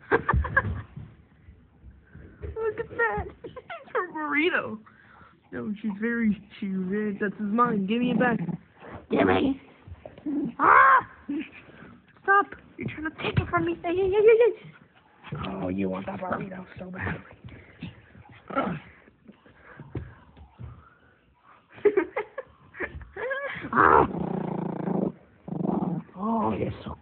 Look at that. It's her burrito. No, that's his mine. Give me it back. Gimme. Ah! Stop. You're trying to take it from me. Hey. Oh, you want that burrito so badly. Oh, you're so